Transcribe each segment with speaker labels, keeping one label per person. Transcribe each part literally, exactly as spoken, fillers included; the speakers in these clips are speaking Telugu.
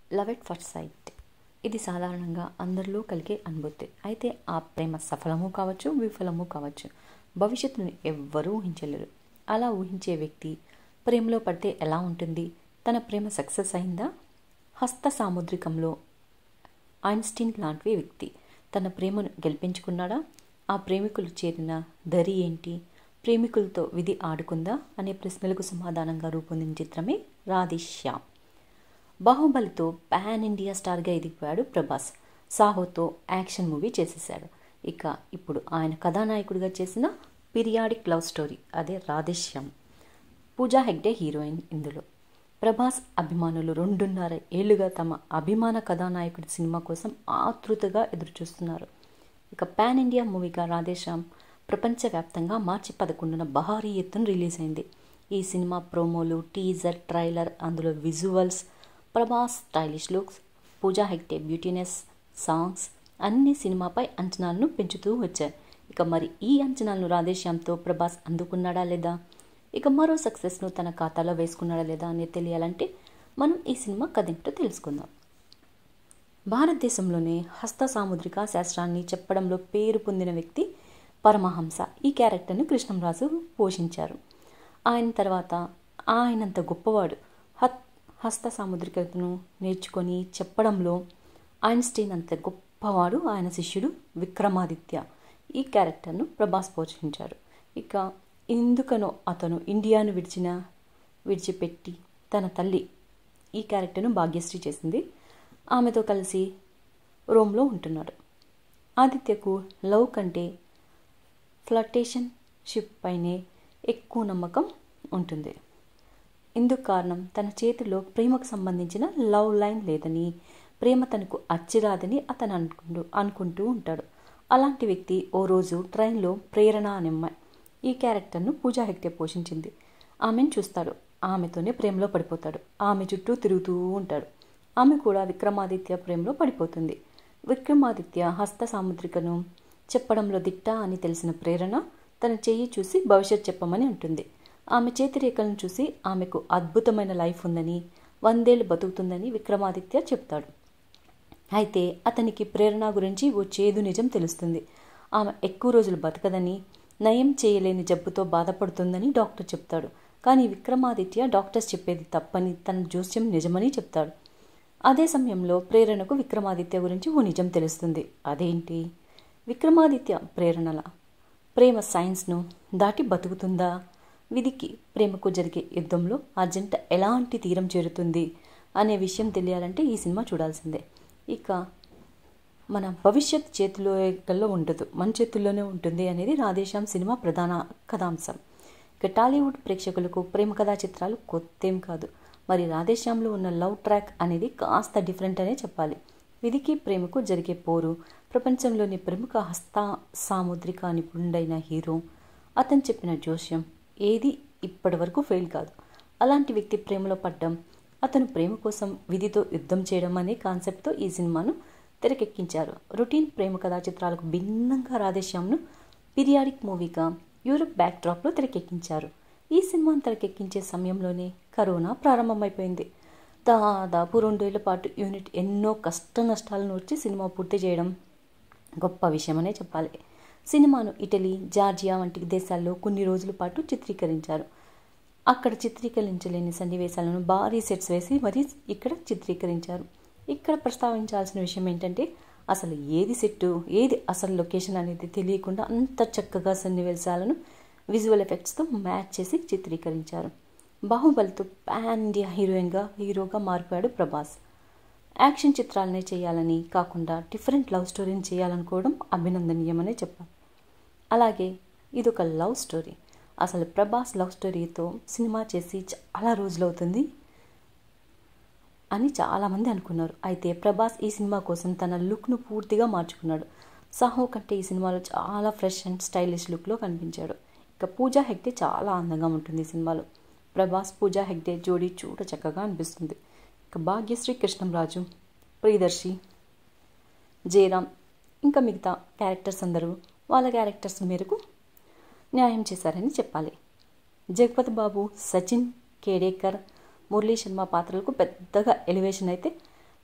Speaker 1: లవ్ ఎట్ ఫస్ట్ సైట్ ఇది సాధారణంగా అందరిలో కలిగే అనుభూతి. అయితే ఆ ప్రేమ సఫలము కావచ్చు, విఫలము కావచ్చు. భవిష్యత్తును ఎవ్వరూ ఊహించలేరు. అలా ఊహించే వ్యక్తి ప్రేమలో పడితే ఎలా ఉంటుంది? తన ప్రేమ సక్సెస్ అయిందా? హస్త సాముద్రికంలో ఐన్స్టీన్ లాంటి వ్యక్తి తన ప్రేమను గెలిపించుకున్నాడా? ఆ ప్రేమికులు చేరిన దరి ఏంటి? ప్రేమికులతో విధి ఆడుకుందా అనే ప్రశ్నలకు సమాధానంగా రూపొందిన చిత్రమే రాధేశ్యామ్. బాహుబలితో పాన్ ఇండియా స్టార్గా ఎదిగిపోయాడు ప్రభాస్. సాహోతో యాక్షన్ మూవీ చేసేశాడు. ఇక ఇప్పుడు ఆయన కథానాయకుడిగా చేసిన పీరియాడిక్ లవ్ స్టోరీ అదే రాధేశ్యామ్. పూజా హెగ్డే హీరోయిన్ ఇందులో. ప్రభాస్ అభిమానులు రెండున్నర ఏళ్లుగా తమ అభిమాన కథానాయకుడి సినిమా కోసం ఆతృతగా ఎదురుచూస్తున్నారు. ఇక పాన్ ఇండియా మూవీగా రాధేశ్యామ్ ప్రపంచవ్యాప్తంగా మార్చి పదకొండున భారీ ఎత్తున రిలీజ్ అయింది. ఈ సినిమా ప్రోమోలు, టీజర్, ట్రైలర్, అందులో visuals, Prabhas stylish looks, Pooja Hegde beautiness, songs అన్ని సినిమాపై అంచనాలను పెంచుతూ వచ్చాయి. ఇక మరి ఈ అంచనాలను రాధేశ్యామ్తో ప్రభాస్ అందుకున్నాడా లేదా, ఇక మరో సక్సెస్ను తన ఖాతాలో వేసుకున్నాడా లేదా అనేది తెలియాలంటే మనం ఈ సినిమా కథేంటో తెలుసుకుందాం. భారతదేశంలోనే హస్త సాముద్రిక శాస్త్రాన్ని చెప్పడంలో పేరు పొందిన వ్యక్తి పరమహంస. ఈ క్యారెక్టర్ను కృష్ణంరాజు పోషించారు. ఆయన తర్వాత ఆయనంత గొప్పవాడు హత్ హస్త సాముద్రికతను నేర్చుకొని చెప్పడంలో ఐన్స్టీన్ అంత గొప్పవాడు ఆయన శిష్యుడు విక్రమాదిత్య. ఈ క్యారెక్టర్ను ప్రభాస్ పోషించారు. ఇక ఎందుకనో అతను ఇండియాను విడిచిన విడిచిపెట్టి తన తల్లి ఈ క్యారెక్టర్ను భాగ్యశ్రీ చేసింది. ఆమెతో కలిసి రోమ్లో ఉంటున్నాడు. ఆదిత్యకు లవ్ కంటే ఫ్లర్టేషన్ షిప్ పైనే ఎక్కువ నమ్మకం ఉంటుంది. ఇందుకు కారణం తన చేతిలో ప్రేమకు సంబంధించిన లవ్ లైన్ లేదని, ప్రేమ తనకు అచ్చిరాదని అతను అనుకుంటూ అనుకుంటూ ఉంటాడు. అలాంటి వ్యక్తి ఓ రోజు ట్రైన్లో ప్రేరణ అనే అమ్మాయి, ఈ క్యారెక్టర్ను పూజా హెగ్డే పోషించింది, ఆమెను చూస్తాడు. ఆమెతోనే ప్రేమలో పడిపోతాడు. ఆమె చుట్టూ తిరుగుతూ ఉంటాడు. ఆమె కూడా విక్రమాదిత్య ప్రేమలో పడిపోతుంది. విక్రమాదిత్య హస్త సాముద్రికను చెప్పడంలో దిట్ట అని తెలిసిన ప్రేరణ తన చెయ్యి చూసి భవిష్యత్ చెప్పమని అంటుంది. ఆమె చేతి రేఖలను చూసి ఆమెకు అద్భుతమైన లైఫ్ ఉందని, వందేళ్లు బతుకుతుందని విక్రమాదిత్య చెప్తాడు. అయితే అతనికి ప్రేరణ గురించి ఓ చేదు నిజం తెలుస్తుంది. ఆమె ఎక్కువ రోజులు బతకదని, నయం చేయలేని జబ్బుతో బాధపడుతుందని డాక్టర్ చెప్తాడు. కానీ విక్రమాదిత్య డాక్టర్స్ చెప్పేది తప్పని, తన జోస్యం నిజమని చెప్తాడు. అదే సమయంలో ప్రేరణకు విక్రమాదిత్య గురించి ఓ నిజం తెలుస్తుంది. అదేంటి? విక్రమాదిత్య ప్రేరణల ప్రేమ సైన్స్ను దాటి బతుకుతుందా? విధికి ప్రేమకు జరిగే యుద్ధంలో ఆ జంట ఎలాంటి తీరం చేరుతుంది అనే విషయం తెలియాలంటే ఈ సినిమా చూడాల్సిందే. ఇక మన భవిష్యత్ చేతిలో ఉండదు, మన చేతుల్లోనే ఉంటుంది అనేది రాధేశ్యామ్ సినిమా ప్రధాన కథాంశం. ఇక టాలీవుడ్ ప్రేక్షకులకు ప్రేమ కథా చిత్రాలు కొత్తేం కాదు. మరి రాధేశ్యామ్లో ఉన్న లవ్ ట్రాక్ అనేది కాస్త డిఫరెంట్ అనే చెప్పాలి. విధికి ప్రేమకు జరిగే పోరు, ప్రపంచంలోని ప్రముఖ హస్త సాముద్రిక నిపుణుడైన హీరో, అతను చెప్పిన జోస్యం ఏది ఇప్పటి వరకు ఫెయిల్ కాదు. అలాంటి వ్యక్తి ప్రేమలో పడ్డం, అతను ప్రేమ కోసం విధితో యుద్ధం చేయడం అనే కాన్సెప్ట్తో ఈ సినిమాను తెరకెక్కించారు. రొటీన్ ప్రేమ కథా చిత్రాలకు భిన్నంగా రాధేశ్యామ్ను పీరియాడిక్ మూవీగా యూరప్ బ్యాక్ డ్రాప్లో తెరకెక్కించారు. ఈ సినిమాను తెరకెక్కించే సమయంలోనే కరోనా ప్రారంభమైపోయింది. దాదాపు రెండేళ్ల పాటు యూనిట్ ఎన్నో కష్ట నష్టాలను వచ్చి సినిమా పూర్తి చేయడం గొప్ప విషయమనే చెప్పాలి. సినిమాను ఇటలీ, జార్జియా వంటి దేశాల్లో కొన్ని రోజుల పాటు చిత్రీకరించారు. అక్కడ చిత్రీకరించలేని సన్నివేశాలను భారీ సెట్స్ వేసి మరీ ఇక్కడ చిత్రీకరించారు. ఇక్కడ ప్రస్తావించాల్సిన విషయం ఏంటంటే అసలు ఏది సెట్టు, ఏది అసలు లొకేషన్ అనేది తెలియకుండా అంత చక్కగా సన్నివేశాలను విజువల్ ఎఫెక్ట్స్తో మ్యాచ్ చేసి చిత్రీకరించారు. బాహుబలితో పాన్ ఇండియా హీరోయిన్గా హీరోగా మారిపోయాడు ప్రభాస్. యాక్షన్ చిత్రాలనే చేయాలని కాకుండా డిఫరెంట్ లవ్ స్టోరీని చేయాలనుకోవడం అభినందనీయమనే చెప్పాలి. అలాగే ఇదొక లవ్ స్టోరీ. అసలు ప్రభాస్ లవ్ స్టోరీతో సినిమా చేసి చాలా రోజులవుతుంది అని చాలామంది అనుకున్నారు. అయితే ప్రభాస్ ఈ సినిమా కోసం తన లుక్ను పూర్తిగా మార్చుకున్నాడు. సాహో కంటే ఈ సినిమాలో చాలా ఫ్రెష్ అండ్ స్టైలిష్ లుక్లో కనిపించాడు. ఇక పూజా హెగ్డే చాలా అందంగా ఉంటుంది ఈ సినిమాలో. ప్రభాస్ పూజా హెగ్డే జోడీ చూడ చక్కగా అనిపిస్తుంది. ఇక భాగ్యశ్రీ, కృష్ణంరాజు, ప్రియదర్శి, జయరామ్ ఇంకా మిగతా క్యారెక్టర్స్ అందరూ వాళ్ళ క్యారెక్టర్స్ మేరకు న్యాయం చేశారని చెప్పాలి. జగపతి బాబు, సచిన్, కేడేకర్, మురళీ శర్మ పాత్రలకు పెద్దగా ఎలివేషన్ అయితే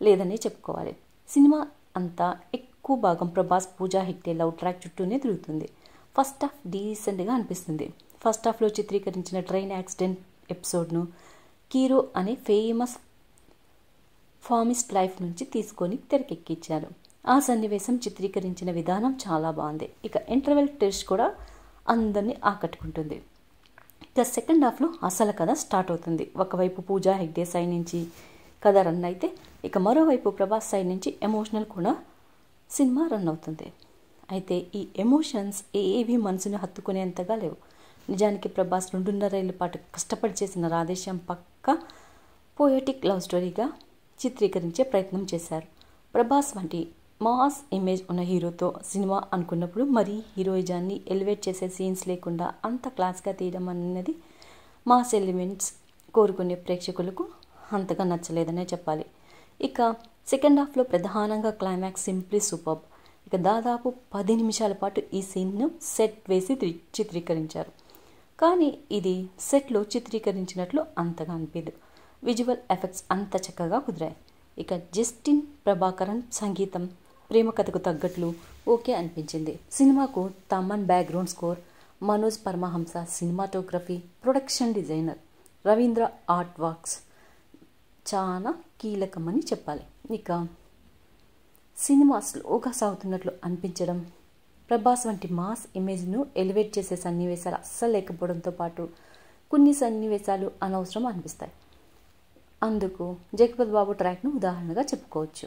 Speaker 1: లేదనే చెప్పుకోవాలి. సినిమా అంతా ఎక్కువ భాగం ప్రభాస్ పూజా హెగ్డే లవ్ ట్రాక్ చుట్టూనే తిరుగుతుంది. ఫస్ట్ హాఫ్ డీసెంట్గా అనిపిస్తుంది. ఫస్ట్ హాఫ్లో చిత్రీకరించిన ట్రైన్ యాక్సిడెంట్ ఎపిసోడ్ను కీరో అనే ఫేమస్ ఫార్మిస్ట్ లైఫ్ నుంచి తీసుకొని తెరకెక్కించారు. ఆ సన్నివేశం చిత్రీకరించిన విధానం చాలా బాగుంది. ఇక ఇంటర్వెల్ టెస్ట్ కూడా అందరినీ ఆకట్టుకుంటుంది. ఇక సెకండ్ హాఫ్లో అసలు కథ స్టార్ట్ అవుతుంది. ఒకవైపు పూజా హెగ్డే సైడ్ నుంచి కథ రన్ అయితే, ఇక మరోవైపు ప్రభాస్ సైడ్ నుంచి ఎమోషనల్ కూడా సినిమా రన్ అవుతుంది. అయితే ఈ ఎమోషన్స్ ఏవి మనసుని హత్తుకునేంతగా లేవు. నిజానికి ప్రభాస్ రెండున్నరేళ్ల పాటు కష్టపడి చేసిన రాధేశ్యామ్ పక్క పోయటిక్ లవ్ స్టోరీగా చిత్రీకరించే ప్రయత్నం చేశారు. ప్రభాస్ వంటి మాస్ ఇమేజ్ ఉన్న హీరోతో సినిమా అనుకున్నప్పుడు మరీ హీరోయిజాన్ని ఎలివేట్ చేసే సీన్స్ లేకుండా అంత క్లాస్గా తీయడం అనేది మాస్ ఎలిమెంట్స్ కోరుకునే ప్రేక్షకులకు అంతగా నచ్చలేదనే చెప్పాలి. ఇక సెకండ్ హాఫ్లో ప్రధానంగా క్లైమాక్స్ సింప్లీ సూపర్బ్. ఇక దాదాపు పది నిమిషాల పాటు ఈ సీన్ను సెట్ వేసి చిత్రీకరించారు. కానీ ఇది సెట్లో చిత్రీకరించినట్లు అంతగా అనిపించదు. విజువల్ ఎఫెక్ట్స్ అంత చక్కగా కుదిరాయి. ఇక జస్టిన్ ప్రభాకరన్ సంగీతం ప్రేమ కథకు తగ్గట్లు ఓకే అనిపించింది. సినిమాకు Thaman background score, Manoj Paramahamsa cinematography, production designer, Ravindra art works చాలా కీలకమని చెప్పాలి. ఇక సినిమా స్లోగా సాగుతున్నట్లు అనిపించడం, ప్రభాస్ వంటి మాస్ ఇమేజ్ను ఎలివేట్ చేసే సన్నివేశాలు అస్సలు లేకపోవడంతో పాటు కొన్ని సన్నివేశాలు అనవసరం అనిపిస్తాయి. అందుకు జగపతి బాబు ట్రాక్ను ఉదాహరణగా చెప్పుకోవచ్చు.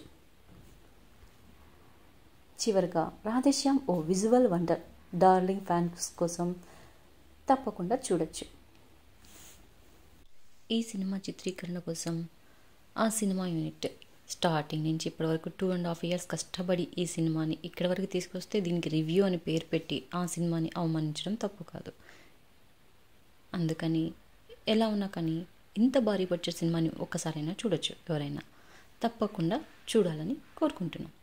Speaker 1: చివరిగా రాధేశ్యామ్ ఓ విజువల్ వండర్. డార్లింగ్ ఫ్యాన్స్ కోసం తప్పకుండా చూడొచ్చు. ఈ సినిమా చిత్రీకరణ కోసం ఆ సినిమా యూనిట్ స్టార్టింగ్ నుంచి ఇప్పటివరకు టూ అండ్ హాఫ్ ఇయర్స్ కష్టపడి ఈ సినిమాని ఇక్కడి వరకు తీసుకొస్తే దీనికి రివ్యూ అని పేరు పెట్టి ఆ సినిమాని అవమానించడం తప్పు కాదు. అందుకని ఎలా ఉన్నా కానీ ఇంత భారీ బడ్జెట్ సినిమాని ఒక్కసారైనా చూడొచ్చు. ఎవరైనా తప్పకుండా చూడాలని కోరుకుంటున్నాం.